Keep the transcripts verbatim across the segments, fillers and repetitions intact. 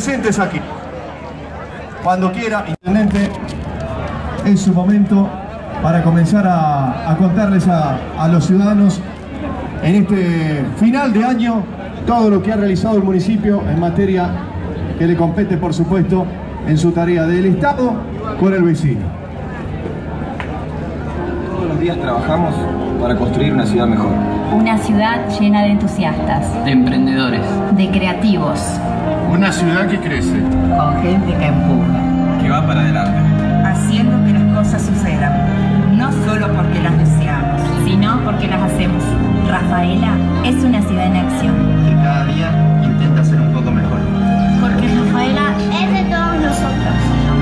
presentes aquí. Cuando quiera, intendente, es su momento para comenzar a, a contarles a, a los ciudadanos en este final de año todo lo que ha realizado el municipio en materia que le compete, por supuesto, en su tarea del Estado con el vecino. Todos los días trabajamos para construir una ciudad mejor. Una ciudad llena de entusiastas, de emprendedores, de creativos. Una ciudad que crece, con gente que empuja, que va para adelante, haciendo que las cosas sucedan, no solo porque las deseamos, sino porque las hacemos. Rafaela es una ciudad en acción, que cada día intenta ser un poco mejor. Porque Rafaela es de todos nosotros.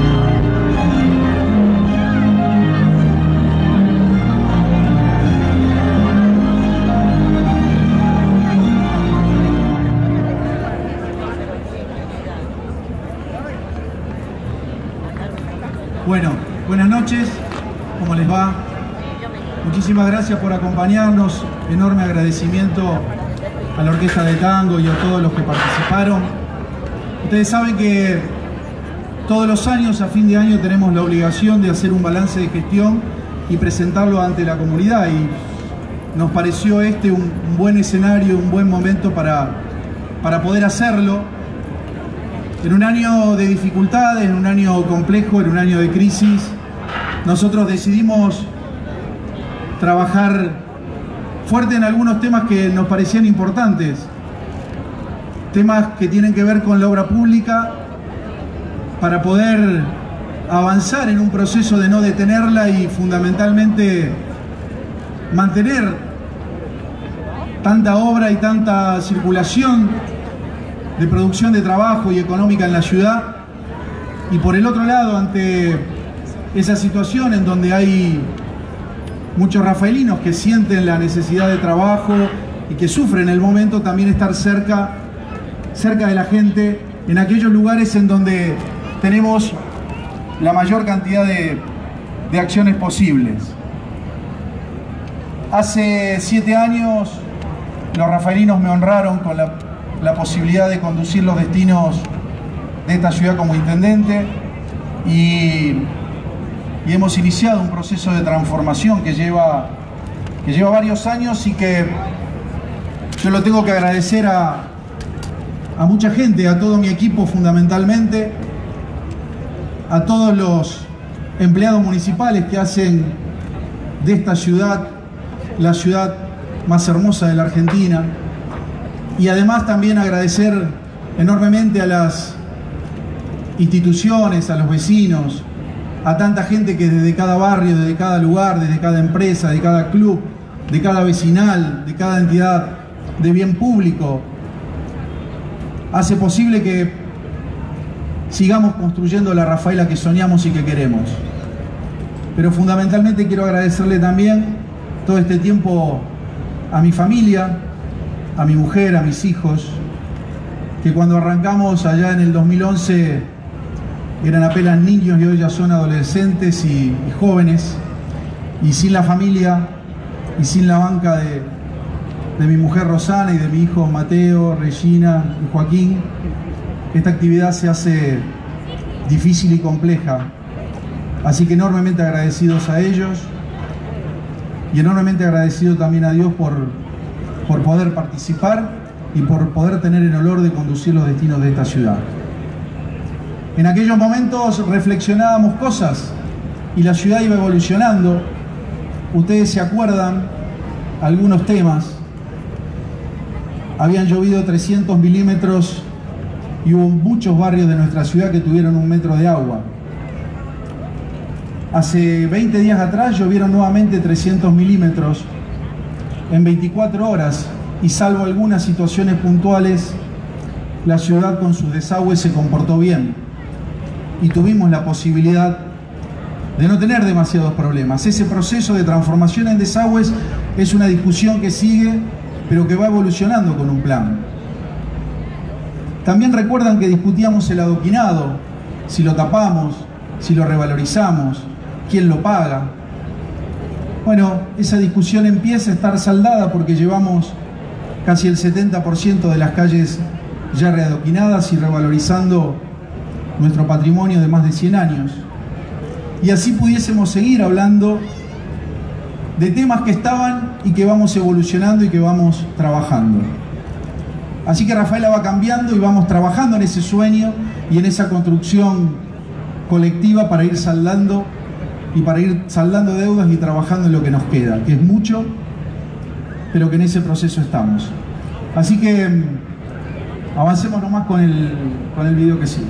Bueno, buenas noches, ¿cómo les va? Muchísimas gracias por acompañarnos, enorme agradecimiento a la Orquesta de Tango y a todos los que participaron. Ustedes saben que todos los años, a fin de año, tenemos la obligación de hacer un balance de gestión y presentarlo ante la comunidad, y nos pareció este un, un buen escenario, un buen momento para, para poder hacerlo. En un año de dificultades, en un año complejo, en un año de crisis, nosotros decidimos trabajar fuerte en algunos temas que nos parecían importantes. Temas que tienen que ver con la obra pública, para poder avanzar en un proceso de no detenerla y fundamentalmente mantener tanta obra y tanta circulación de producción de trabajo y económica en la ciudad. Y por el otro lado, ante esa situación en donde hay muchos rafaelinos que sienten la necesidad de trabajo y que sufren el momento, también estar cerca, cerca de la gente en aquellos lugares en donde tenemos la mayor cantidad de, de acciones posibles. Hace siete años los rafaelinos me honraron con la la posibilidad de conducir los destinos de esta ciudad como intendente, y, y hemos iniciado un proceso de transformación que lleva, que lleva varios años y que yo lo tengo que agradecer a, a mucha gente, a todo mi equipo fundamentalmente, a todos los empleados municipales que hacen de esta ciudad la ciudad más hermosa de la Argentina. Y además también agradecer enormemente a las instituciones, a los vecinos, a tanta gente que desde cada barrio, desde cada lugar, desde cada empresa, de cada club, de cada vecinal, de cada entidad de bien público, hace posible que sigamos construyendo la Rafaela que soñamos y que queremos. Pero fundamentalmente quiero agradecerle también todo este tiempo a mi familia, a mi mujer, a mis hijos, que cuando arrancamos allá en el dos mil once eran apenas niños y hoy ya son adolescentes y, y jóvenes, y sin la familia y sin la banca de, de mi mujer Rosana y de mi hijo Mateo, Regina y Joaquín, esta actividad se hace difícil y compleja. Así que enormemente agradecidos a ellos y enormemente agradecido también a Dios por por poder participar y por poder tener el honor de conducir los destinos de esta ciudad. En aquellos momentos reflexionábamos cosas y la ciudad iba evolucionando. Ustedes se acuerdan algunos temas. Habían llovido trescientos milímetros y hubo muchos barrios de nuestra ciudad que tuvieron un metro de agua. Hace veinte días atrás llovieron nuevamente trescientos milímetros en veinticuatro horas, y salvo algunas situaciones puntuales, la ciudad con sus desagües se comportó bien y tuvimos la posibilidad de no tener demasiados problemas. Ese proceso de transformación en desagües es una discusión que sigue, pero que va evolucionando con un plan. También recuerdan que discutíamos el adoquinado, si lo tapamos, si lo revalorizamos, quién lo paga. Bueno, esa discusión empieza a estar saldada porque llevamos casi el setenta por ciento de las calles ya readoquinadas y revalorizando nuestro patrimonio de más de cien años. Y así pudiésemos seguir hablando de temas que estaban y que vamos evolucionando y que vamos trabajando. Así que Rafaela va cambiando y vamos trabajando en ese sueño y en esa construcción colectiva para ir saldando y para ir saldando deudas y trabajando en lo que nos queda, que es mucho, pero que en ese proceso estamos. Así que avancemos nomás con el, con el video que sigue.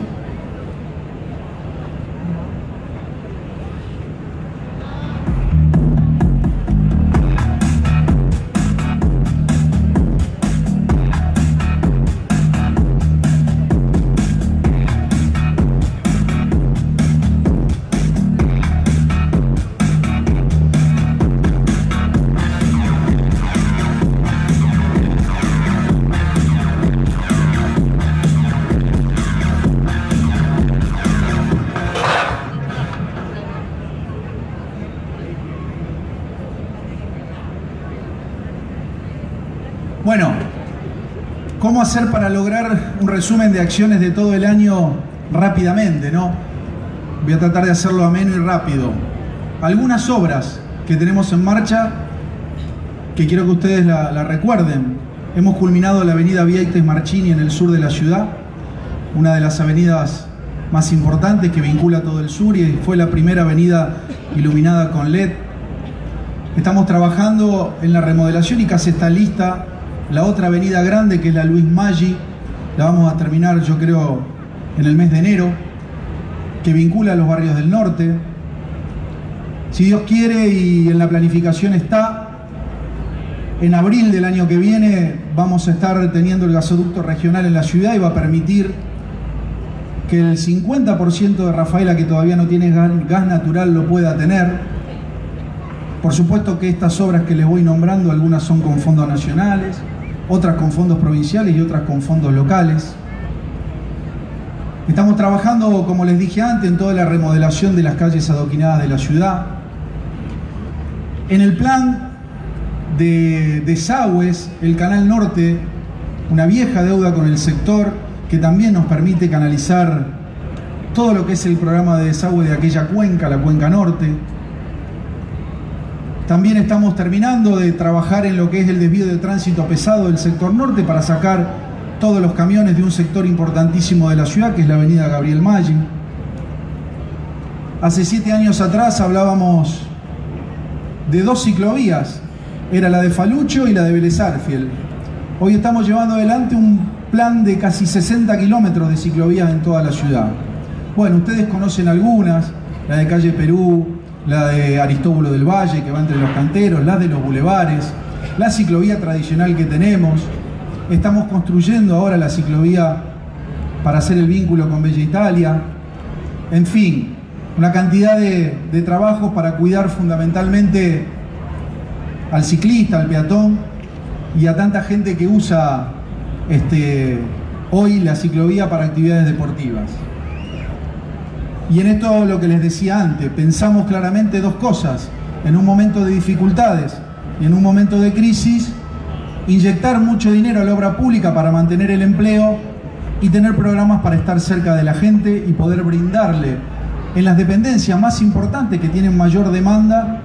Bueno, ¿cómo hacer para lograr un resumen de acciones de todo el año rápidamente, ¿no? Voy a tratar de hacerlo ameno y rápido. Algunas obras que tenemos en marcha que quiero que ustedes la, la recuerden. Hemos culminado la avenida Vieites Marchini en el sur de la ciudad, una de las avenidas más importantes que vincula todo el sur y fue la primera avenida iluminada con L E D. Estamos trabajando en la remodelación y casi está lista la otra avenida grande, que es la Luis Maggi. La vamos a terminar, yo creo, en el mes de enero, que vincula a los barrios del norte. Si Dios quiere y en la planificación está, en abril del año que viene vamos a estar teniendo el gasoducto regional en la ciudad y va a permitir que el cincuenta por ciento de Rafaela que todavía no tiene gas natural lo pueda tener. Por supuesto que estas obras que les voy nombrando, algunas son con fondos nacionales, otras con fondos provinciales y otras con fondos locales. Estamos trabajando, como les dije antes, en toda la remodelación de las calles adoquinadas de la ciudad. En el plan de desagües, el Canal Norte, una vieja deuda con el sector que también nos permite canalizar todo lo que es el programa de desagüe de aquella cuenca, la Cuenca Norte. También estamos terminando de trabajar en lo que es el desvío de tránsito pesado del sector norte para sacar todos los camiones de un sector importantísimo de la ciudad, que es la avenida Gabriel Maggi. Hace siete años atrás hablábamos de dos ciclovías, era la de Falucho y la de Vélez Arfiel. Hoy estamos llevando adelante un plan de casi sesenta kilómetros de ciclovías en toda la ciudad. Bueno, ustedes conocen algunas, la de calle Perú, la de Aristóbulo del Valle, que va entre los canteros, la de los bulevares, la ciclovía tradicional que tenemos. Estamos construyendo ahora la ciclovía para hacer el vínculo con Bella Italia. En fin, una cantidad de, de trabajos para cuidar fundamentalmente al ciclista, al peatón y a tanta gente que usa este, hoy la ciclovía para actividades deportivas. Y en esto, lo que les decía antes, pensamos claramente dos cosas. En un momento de dificultades y en un momento de crisis, inyectar mucho dinero a la obra pública para mantener el empleo y tener programas para estar cerca de la gente y poder brindarle en las dependencias más importantes que tienen mayor demanda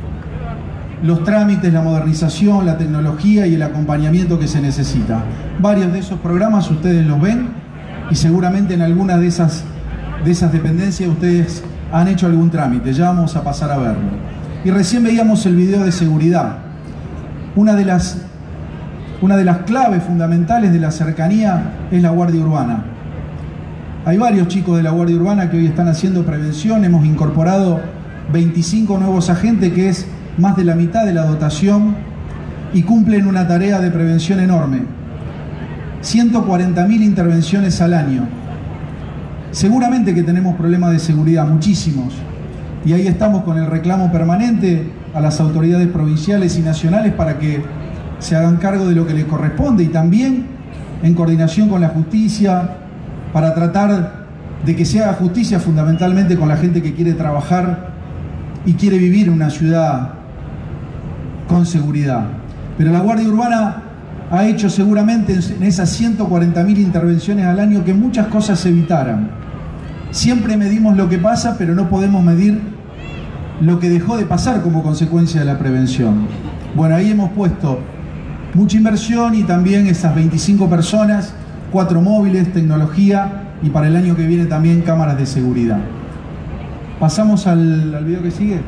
los trámites, la modernización, la tecnología y el acompañamiento que se necesita. Varios de esos programas ustedes los ven y seguramente en algunas de esas de esas dependencias ustedes han hecho algún trámite, ya vamos a pasar a verlo. Y recién veíamos el video de seguridad. Una de las, una de las claves fundamentales de la cercanía es la Guardia Urbana. Hay varios chicos de la Guardia Urbana que hoy están haciendo prevención, hemos incorporado veinticinco nuevos agentes, que es más de la mitad de la dotación, y cumplen una tarea de prevención enorme. ciento cuarenta mil intervenciones al año. Seguramente que tenemos problemas de seguridad, muchísimos, y ahí estamos con el reclamo permanente a las autoridades provinciales y nacionales para que se hagan cargo de lo que les corresponde y también en coordinación con la justicia para tratar de que se haga justicia fundamentalmente con la gente que quiere trabajar y quiere vivir en una ciudad con seguridad. Pero la Guardia Urbana ha hecho seguramente en esas ciento cuarenta mil intervenciones al año que muchas cosas se evitaran. Siempre medimos lo que pasa, pero no podemos medir lo que dejó de pasar como consecuencia de la prevención. Bueno, ahí hemos puesto mucha inversión y también esas veinticinco personas, cuatro móviles, tecnología y para el año que viene también cámaras de seguridad. Pasamos al, al video que sigue.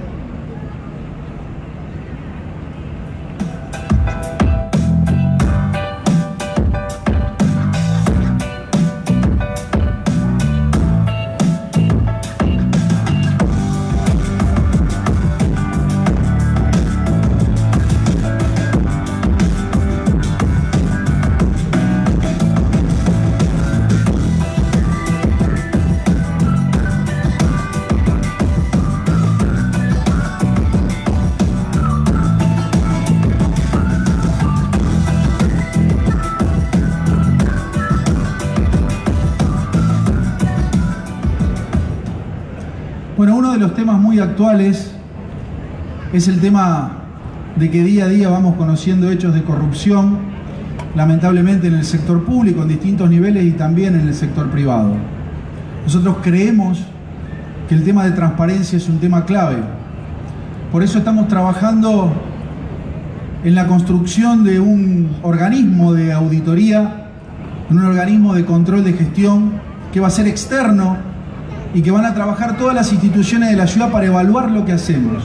Bueno, uno de los temas muy actuales es el tema de que día a día vamos conociendo hechos de corrupción, lamentablemente en el sector público, en distintos niveles y también en el sector privado. Nosotros creemos que el tema de transparencia es un tema clave. Por eso estamos trabajando en la construcción de un organismo de auditoría, en un organismo de control de gestión que va a ser externo y que van a trabajar todas las instituciones de la ciudad para evaluar lo que hacemos.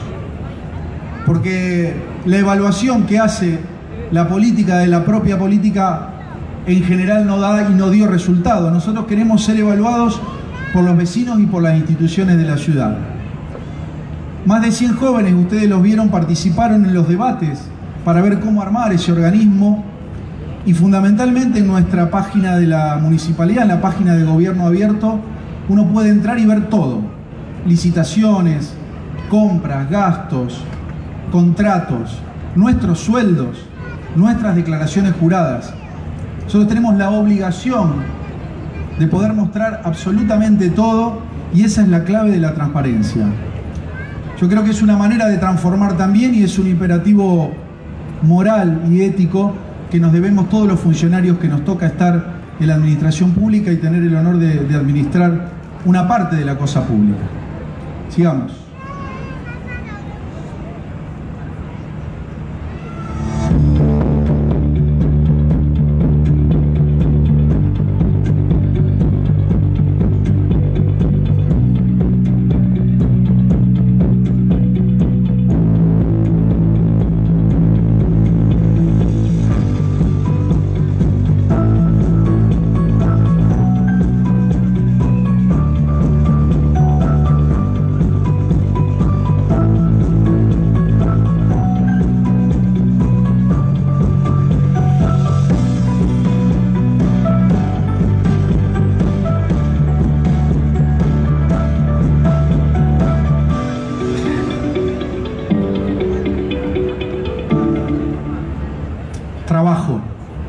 Porque la evaluación que hace la política de la propia política en general no da y no dio resultado. Nosotros queremos ser evaluados por los vecinos y por las instituciones de la ciudad. Más de cien jóvenes, ustedes los vieron, participaron en los debates para ver cómo armar ese organismo y fundamentalmente en nuestra página de la municipalidad, en la página de Gobierno Abierto, uno puede entrar y ver todo: licitaciones, compras, gastos, contratos, nuestros sueldos, nuestras declaraciones juradas. Nosotros tenemos la obligación de poder mostrar absolutamente todo y esa es la clave de la transparencia. Yo creo que es una manera de transformar también y es un imperativo moral y ético que nos debemos todos los funcionarios que nos toca estar en la administración pública y tener el honor de, de administrar una parte de la cosa pública. Sigamos. Trabajo.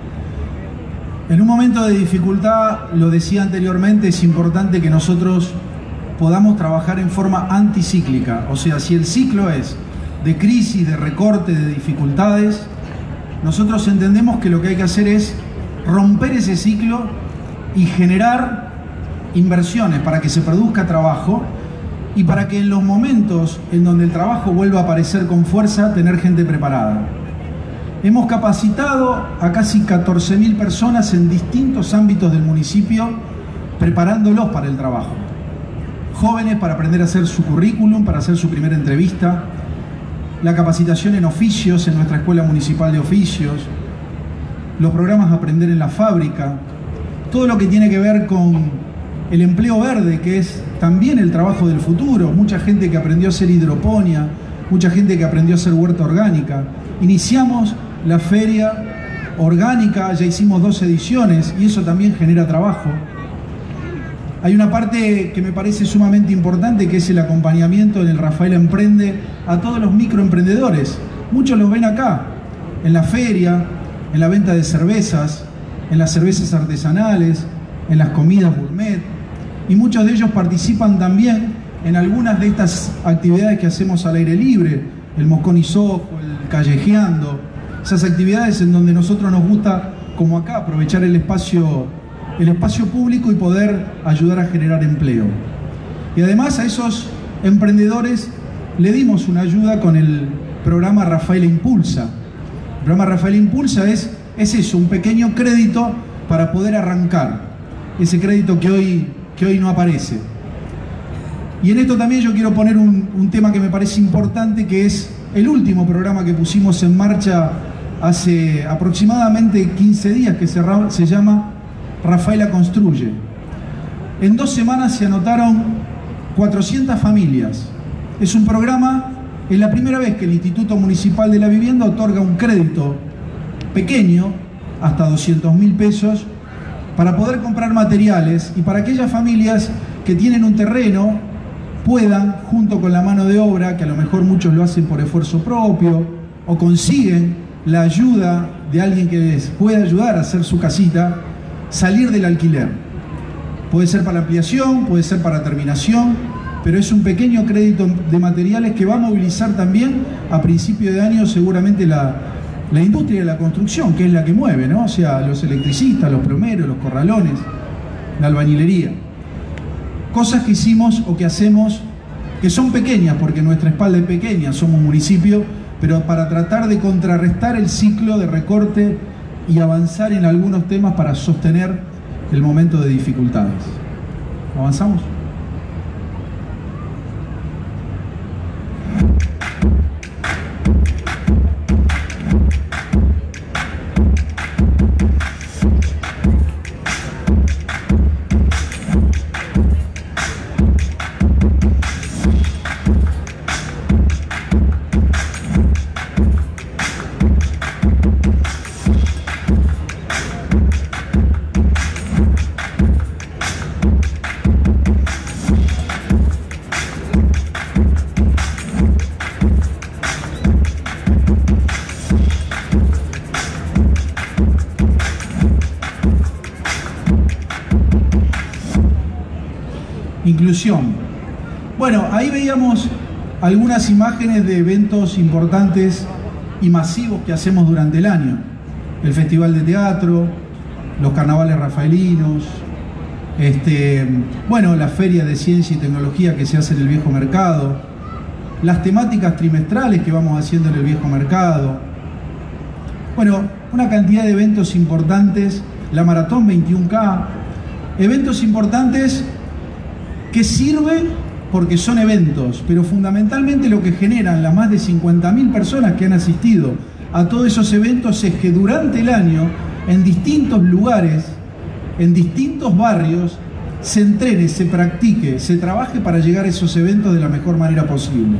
En un momento de dificultad, lo decía anteriormente, es importante que nosotros podamos trabajar en forma anticíclica. O sea, si el ciclo es de crisis, de recorte, de dificultades, nosotros entendemos que lo que hay que hacer es romper ese ciclo y generar inversiones para que se produzca trabajo y para que en los momentos en donde el trabajo vuelva a aparecer con fuerza, tener gente preparada. Hemos capacitado a casi catorce mil personas en distintos ámbitos del municipio, preparándolos para el trabajo. Jóvenes para aprender a hacer su currículum, para hacer su primera entrevista, la capacitación en oficios en nuestra Escuela Municipal de Oficios, los programas Aprender en la Fábrica, todo lo que tiene que ver con el empleo verde, que es también el trabajo del futuro. Mucha gente que aprendió a hacer hidroponía, mucha gente que aprendió a hacer huerta orgánica. Iniciamos la feria orgánica, ya hicimos dos ediciones y eso también genera trabajo. Hay una parte que me parece sumamente importante, que es el acompañamiento en el Rafaela Emprende a todos los microemprendedores. Muchos los ven acá, en la feria, en la venta de cervezas, en las cervezas artesanales, en las comidas gourmet, y muchos de ellos participan también en algunas de estas actividades que hacemos al aire libre, el Moscón y Sojo, el Callejeando, esas actividades en donde nosotros nos gusta, como acá, aprovechar el espacio, el espacio público y poder ayudar a generar empleo. Y además a esos emprendedores le dimos una ayuda con el programa Rafaela Impulsa. El programa Rafaela Impulsa es, es eso, un pequeño crédito para poder arrancar. Ese crédito que hoy, que hoy no aparece. Y en esto también yo quiero poner un, un tema que me parece importante, que es el último programa que pusimos en marcha hace aproximadamente quince días, que se, se llama Rafaela Construye. En dos semanas se anotaron cuatrocientas familias. Es un programa, es la primera vez que el Instituto Municipal de la Vivienda otorga un crédito pequeño, hasta doscientos mil pesos, para poder comprar materiales y para aquellas familias que tienen un terreno puedan, junto con la mano de obra, que a lo mejor muchos lo hacen por esfuerzo propio, o consiguen la ayuda de alguien que les pueda ayudar a hacer su casita, salir del alquiler. Puede ser para ampliación, puede ser para terminación, pero es un pequeño crédito de materiales que va a movilizar también a principio de año seguramente la, la industria de la construcción, que es la que mueve, ¿no? O sea, los electricistas, los plomeros, los corralones, la albañilería. Cosas que hicimos o que hacemos que son pequeñas, porque nuestra espalda es pequeña, somos municipio, pero para tratar de contrarrestar el ciclo de recorte y avanzar en algunos temas para sostener el momento de dificultades. ¿Avanzamos? Inclusión. Bueno, ahí veíamos algunas imágenes de eventos importantes y masivos que hacemos durante el año. El Festival de Teatro, los carnavales rafaelinos, este, bueno, la Feria de Ciencia y Tecnología que se hace en el Viejo Mercado, las temáticas trimestrales que vamos haciendo en el Viejo Mercado. Bueno, una cantidad de eventos importantes, la Maratón veintiuno K, eventos importantes que sirven porque son eventos, pero fundamentalmente lo que generan las más de cincuenta mil personas que han asistido a todos esos eventos es que durante el año, en distintos lugares, en distintos barrios, se entrene, se practique, se trabaje para llegar a esos eventos de la mejor manera posible.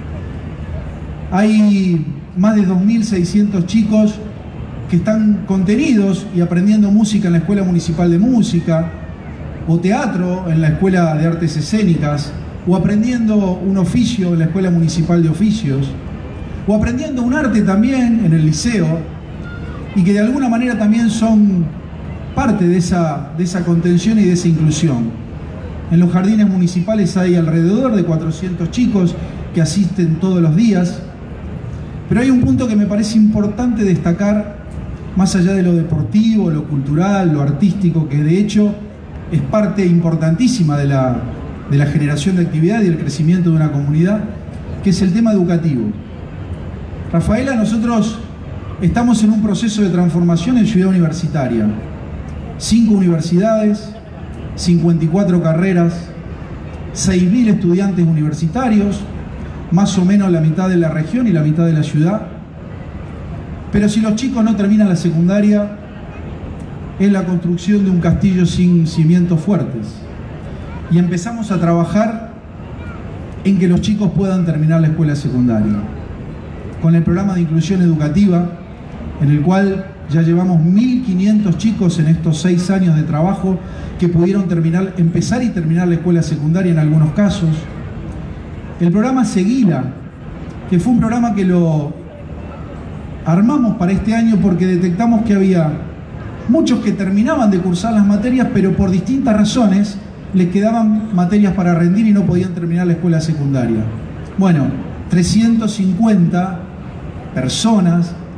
Hay más de dos mil seiscientos chicos que están contenidos y aprendiendo música en la Escuela Municipal de Música, o teatro en la Escuela de Artes Escénicas, o aprendiendo un oficio en la Escuela Municipal de Oficios, o aprendiendo un arte también en el liceo, y que de alguna manera también son parte de esa, de esa contención y de esa inclusión. En los jardines municipales hay alrededor de cuatrocientos chicos que asisten todos los días, pero hay un punto que me parece importante destacar, más allá de lo deportivo, lo cultural, lo artístico, que de hecho es parte importantísima de la, de la generación de actividad y el crecimiento de una comunidad, que es el tema educativo. Rafaela, nosotros estamos en un proceso de transformación en Ciudad Universitaria. Cinco universidades, cincuenta y cuatro carreras, seis mil estudiantes universitarios, más o menos la mitad de la región y la mitad de la ciudad. Pero si los chicos no terminan la secundaria, es la construcción de un castillo sin cimientos fuertes. Y empezamos a trabajar en que los chicos puedan terminar la escuela secundaria. Con el programa de inclusión educativa, en el cual ya llevamos mil quinientos chicos en estos seis años de trabajo que pudieron terminar, empezar y terminar la escuela secundaria en algunos casos. El programa Seguila, que fue un programa que lo armamos para este año porque detectamos que había muchos que terminaban de cursar las materias, pero por distintas razones les quedaban materias para rendir y no podían terminar la escuela secundaria. Bueno, trescientas cincuenta personas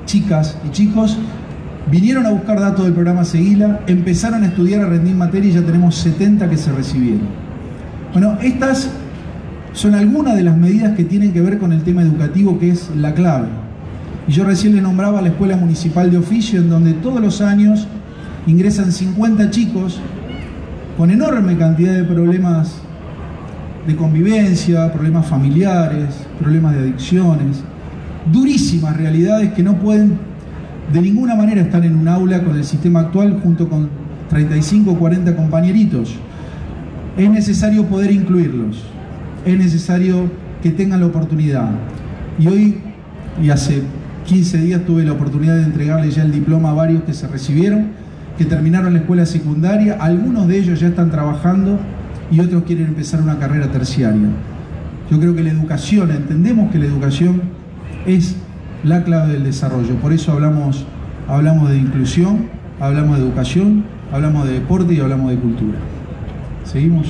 chicas y chicos, vinieron a buscar datos del programa Seguila, empezaron a estudiar, a rendir materia y ya tenemos setenta que se recibieron. Bueno, estas son algunas de las medidas que tienen que ver con el tema educativo, que es la clave. Y yo recién les nombraba la Escuela Municipal de Oficio, en donde todos los años ingresan cincuenta chicos con enorme cantidad de problemas de convivencia, problemas familiares, problemas de adicciones, durísimas realidades que no pueden de ninguna manera estar en un aula con el sistema actual junto con treinta y cinco o cuarenta compañeritos. Es necesario poder incluirlos, es necesario que tengan la oportunidad. Y hoy, y hace quince días, tuve la oportunidad de entregarle ya el diploma a varios que se recibieron, que terminaron la escuela secundaria. Algunos de ellos ya están trabajando y otros quieren empezar una carrera terciaria. Yo creo que la educación, entendemos que la educación es la clave del desarrollo. Por eso hablamos, hablamos de inclusión, hablamos de educación, hablamos de deporte y hablamos de cultura. ¿Seguimos?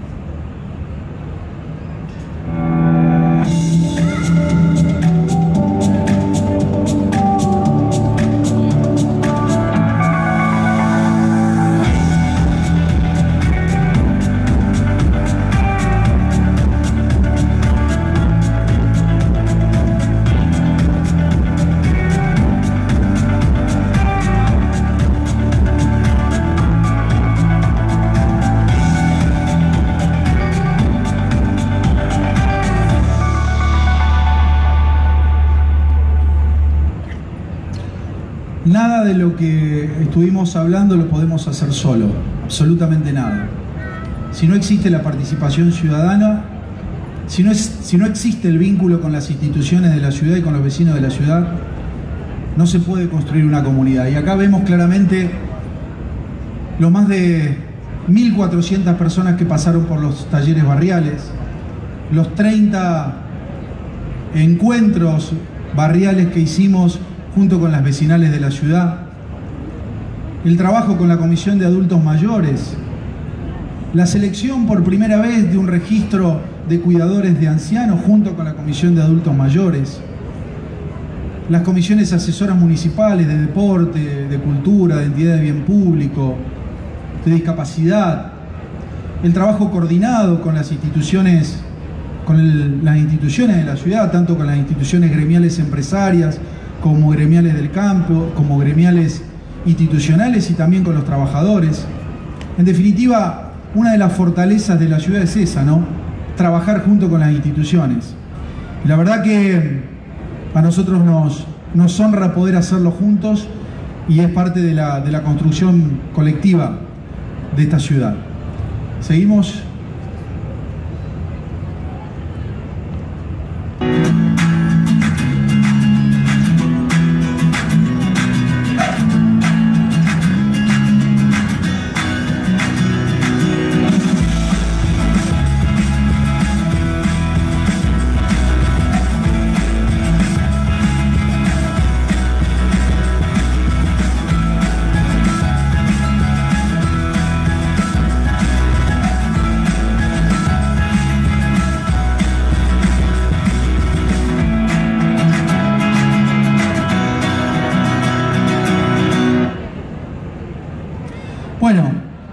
Nada de lo que estuvimos hablando lo podemos hacer solo, absolutamente nada. Si no existe la participación ciudadana, si no, es, si no existe el vínculo con las instituciones de la ciudad y con los vecinos de la ciudad, no se puede construir una comunidad. Y acá vemos claramente los más de mil cuatrocientas personas que pasaron por los talleres barriales, los treinta encuentros barriales que hicimos junto con las vecinales de la ciudad, el trabajo con la Comisión de Adultos Mayores, la selección por primera vez de un registro de cuidadores de ancianos junto con la Comisión de Adultos Mayores, las comisiones asesoras municipales de deporte, de cultura, de entidad de bien público, de discapacidad, el trabajo coordinado con las instituciones, con el, las instituciones de la ciudad, tanto con las instituciones gremiales empresarias, como gremiales del campo, como gremiales institucionales y también con los trabajadores. En definitiva, una de las fortalezas de la ciudad es esa, ¿no? Trabajar junto con las instituciones. Y la verdad que a nosotros nos, nos honra poder hacerlo juntos y es parte de la, de la construcción colectiva de esta ciudad. ¿Seguimos? Bueno,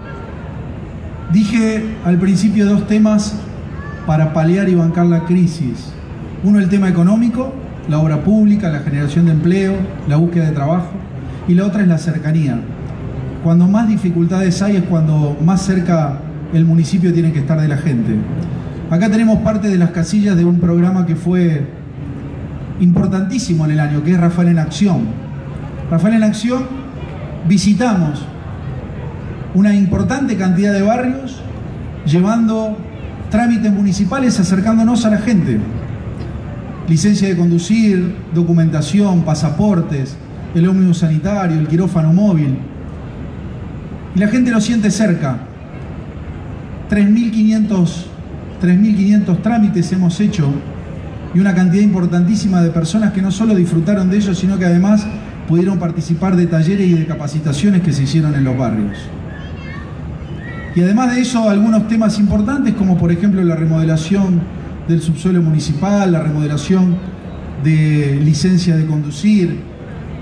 dije al principio dos temas para paliar y bancar la crisis. Uno, el tema económico, la obra pública, la generación de empleo, la búsqueda de trabajo. Y la otra es la cercanía. Cuando más dificultades hay es cuando más cerca el municipio tiene que estar de la gente. Acá tenemos parte de las casillas de un programa que fue importantísimo en el año, que es Rafael en Acción. Rafael en Acción, visitamos una importante cantidad de barrios, llevando trámites municipales, acercándonos a la gente. Licencia de conducir, documentación, pasaportes, el ómnibus sanitario, el quirófano móvil. Y la gente lo siente cerca. tres mil quinientos trámites hemos hecho y una cantidad importantísima de personas que no solo disfrutaron de ellos, sino que además pudieron participar de talleres y de capacitaciones que se hicieron en los barrios. Y además de eso, algunos temas importantes, como por ejemplo la remodelación del subsuelo municipal, la remodelación de licencia de conducir,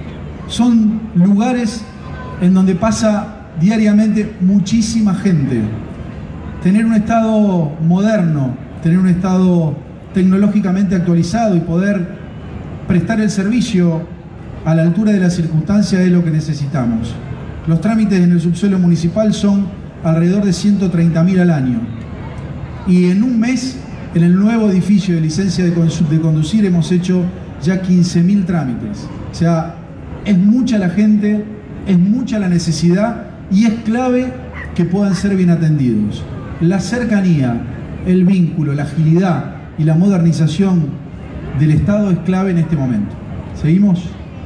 son lugares en donde pasa diariamente muchísima gente. Tener un Estado moderno, tener un Estado tecnológicamente actualizado y poder prestar el servicio a la altura de las circunstancias es lo que necesitamos. Los trámites en el subsuelo municipal son alrededor de ciento treinta mil al año. Y en un mes, en el nuevo edificio de licencia de, de conducir, hemos hecho ya quince mil trámites. O sea, es mucha la gente, es mucha la necesidad y es clave que puedan ser bien atendidos. La cercanía, el vínculo, la agilidad y la modernización del Estado es clave en este momento. ¿Seguimos?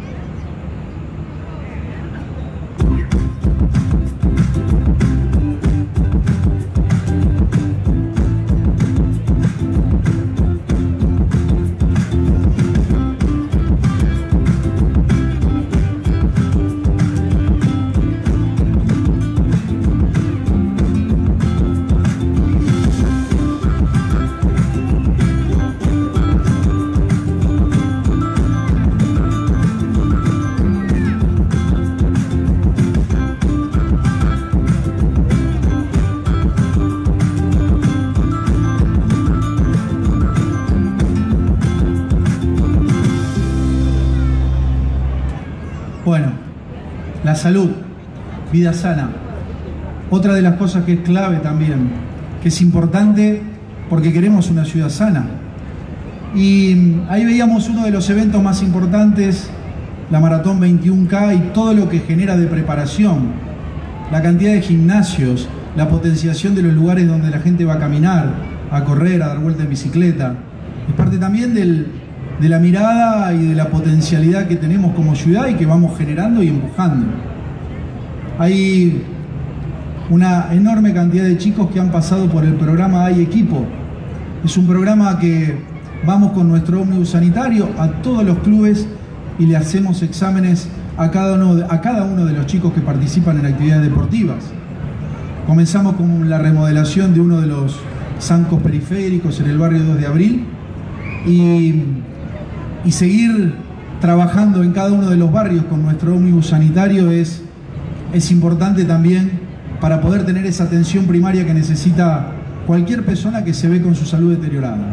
Bueno, la salud, vida sana. Otra de las cosas que es clave también, que es importante porque queremos una ciudad sana. Y ahí veíamos uno de los eventos más importantes, la Maratón veintiuno K y todo lo que genera de preparación, la cantidad de gimnasios, la potenciación de los lugares donde la gente va a caminar, a correr, a dar vuelta en bicicleta. Es parte también del... de la mirada y de la potencialidad que tenemos como ciudad y que vamos generando y empujando. Hay una enorme cantidad de chicos que han pasado por el programa Hay Equipo. Es un programa que vamos con nuestro ómnibus sanitario a todos los clubes y le hacemos exámenes a cada uno de, a cada uno de los chicos que participan en actividades deportivas. Comenzamos con la remodelación de uno de los zancos periféricos en el barrio dos de abril y Y seguir trabajando en cada uno de los barrios con nuestro ómnibus sanitario es, es importante también para poder tener esa atención primaria que necesita cualquier persona que se ve con su salud deteriorada.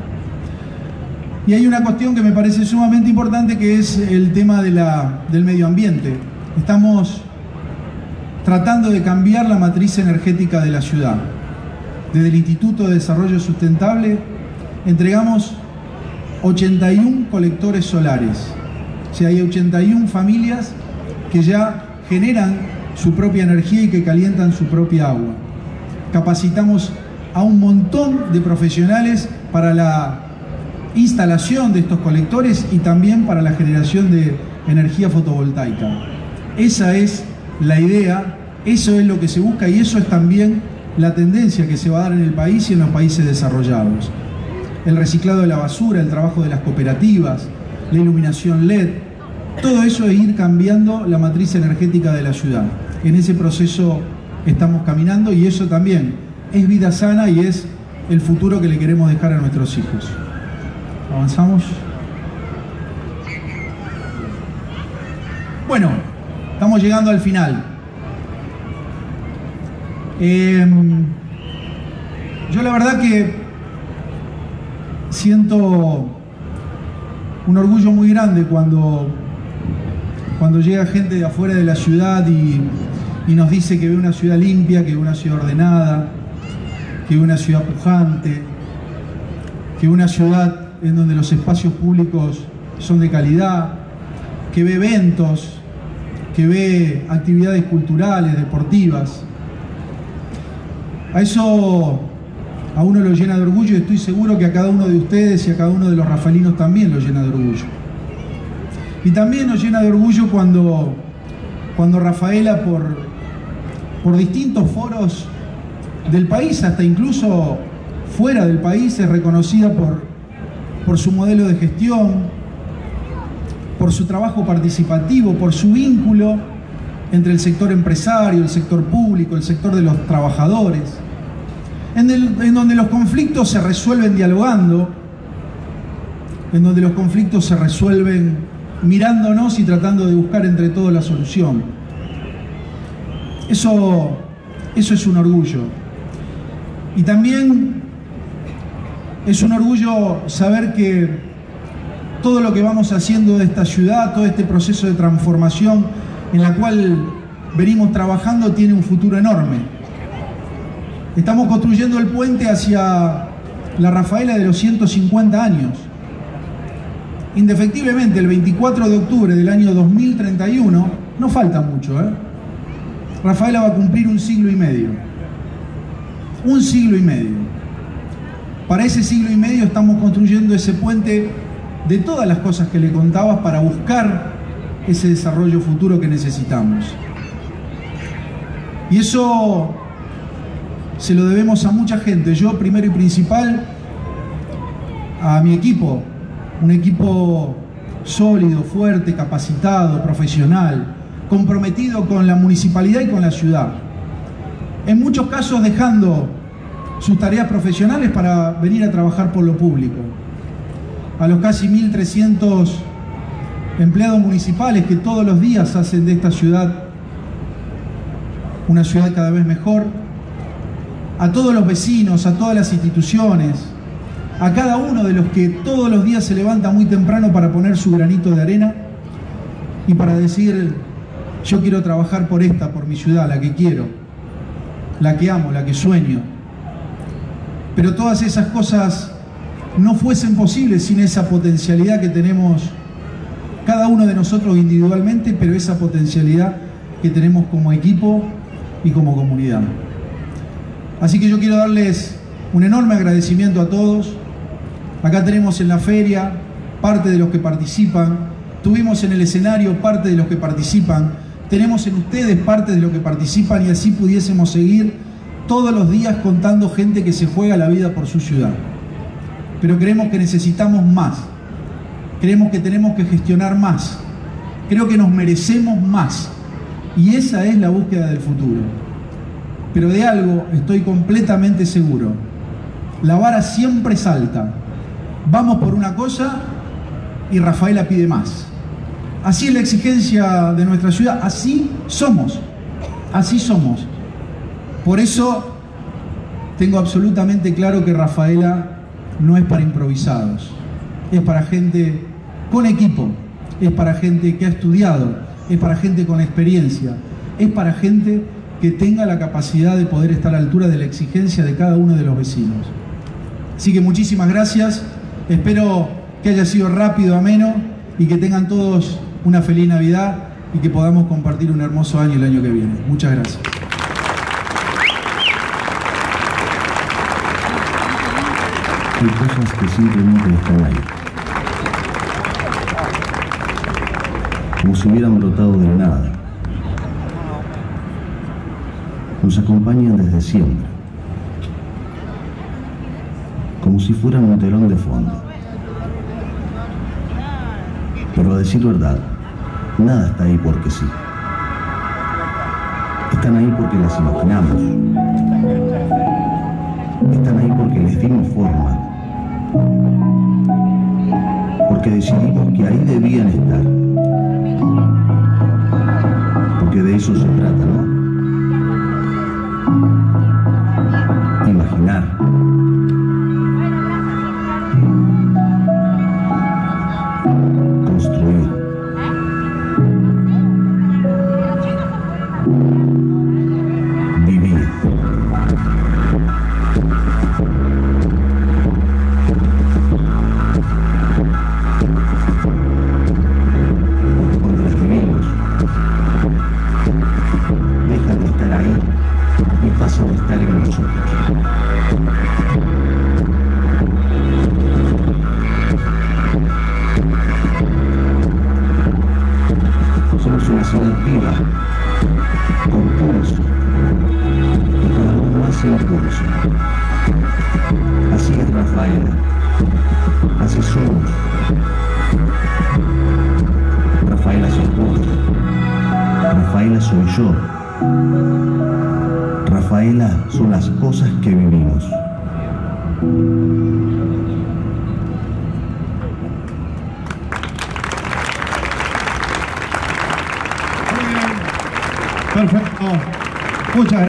Y hay una cuestión que me parece sumamente importante, que es el tema de la, del medio ambiente. Estamos tratando de cambiar la matriz energética de la ciudad. Desde el Instituto de Desarrollo Sustentable entregamos ochenta y uno colectores solares. O sea, hay ochenta y una familias que ya generan su propia energía y que calientan su propia agua. Capacitamos a un montón de profesionales para la instalación de estos colectores y también para la generación de energía fotovoltaica. Esa es la idea, eso es lo que se busca y eso es también la tendencia que se va a dar en el país y en los países desarrollados. El reciclado de la basura, el trabajo de las cooperativas, la iluminación L E D, todo eso es ir cambiando la matriz energética de la ciudad. En ese proceso estamos caminando y eso también es vida sana y es el futuro que le queremos dejar a nuestros hijos. ¿Avanzamos? Bueno, estamos llegando al final. Eh, yo la verdad que siento un orgullo muy grande cuando, cuando llega gente de afuera de la ciudad y, y nos dice que ve una ciudad limpia, que ve una ciudad ordenada, que ve una ciudad pujante, que ve una ciudad en donde los espacios públicos son de calidad, que ve eventos, que ve actividades culturales, deportivas. A eso a uno lo llena de orgullo y estoy seguro que a cada uno de ustedes y a cada uno de los rafaelinos también lo llena de orgullo. Y también nos llena de orgullo cuando, cuando Rafaela por, por distintos foros del país, hasta incluso fuera del país, es reconocida por, por su modelo de gestión, por su trabajo participativo, por su vínculo entre el sector empresario, el sector público, el sector de los trabajadores. En, el, en donde los conflictos se resuelven dialogando, en donde los conflictos se resuelven mirándonos y tratando de buscar entre todos la solución. Eso, eso es un orgullo. Y también es un orgullo saber que todo lo que vamos haciendo de esta ciudad, todo este proceso de transformación en la cual venimos trabajando, tiene un futuro enorme. Estamos construyendo el puente hacia la Rafaela de los ciento cincuenta años. Indefectiblemente, el veinticuatro de octubre del año dos mil treinta y uno, no falta mucho, ¿eh? Rafaela va a cumplir un siglo y medio. Un siglo y medio. Para ese siglo y medio estamos construyendo ese puente de todas las cosas que le contaba para buscar ese desarrollo futuro que necesitamos. Y eso se lo debemos a mucha gente. Yo, primero y principal, a mi equipo. Un equipo sólido, fuerte, capacitado, profesional, comprometido con la municipalidad y con la ciudad. En muchos casos dejando sus tareas profesionales para venir a trabajar por lo público. A los casi mil trescientos empleados municipales que todos los días hacen de esta ciudad una ciudad cada vez mejor. A todos los vecinos, a todas las instituciones, a cada uno de los que todos los días se levanta muy temprano para poner su granito de arena y para decir: yo quiero trabajar por esta, por mi ciudad, la que quiero, la que amo, la que sueño. Pero todas esas cosas no fuesen posibles sin esa potencialidad que tenemos cada uno de nosotros individualmente, pero esa potencialidad que tenemos como equipo y como comunidad. Así que yo quiero darles un enorme agradecimiento a todos. Acá tenemos en la feria parte de los que participan, tuvimos en el escenario parte de los que participan, tenemos en ustedes parte de los que participan, y así pudiésemos seguir todos los días contando gente que se juega la vida por su ciudad. Pero creemos que necesitamos más, creemos que tenemos que gestionar más, creo que nos merecemos más, y esa es la búsqueda del futuro. Pero de algo estoy completamente seguro: la vara siempre es alta. Vamos por una cosa y Rafaela pide más. Así es la exigencia de nuestra ciudad, así somos, así somos. Por eso tengo absolutamente claro que Rafaela no es para improvisados, es para gente con equipo, es para gente que ha estudiado, es para gente con experiencia, es para gente que tenga la capacidad de poder estar a la altura de la exigencia de cada uno de los vecinos. Así que muchísimas gracias, espero que haya sido rápido, ameno, y que tengan todos una feliz Navidad y que podamos compartir un hermoso año el año que viene. Muchas gracias. Hay cosas que simplemente están ahí, como si hubieran brotado de nada. Nos acompañan desde siempre, como si fueran un telón de fondo. Pero a decir verdad, nada está ahí porque sí. Están ahí porque las imaginamos. Están ahí porque les dimos forma. Porque decidimos que ahí debían estar. Porque de eso se trata, ¿no? Imaginar. Construir. Vivir. Cuando las vivimos, dejan de estar ahí y pasan a estar en nosotros. Somos una ciudad viva, con pulso, y cada uno más impulso. Así es Rafaela, así somos. Rafaela sos vos, Rafaela soy yo, Rafaela son las cosas que vivimos. Perfecto. Muchas gracias.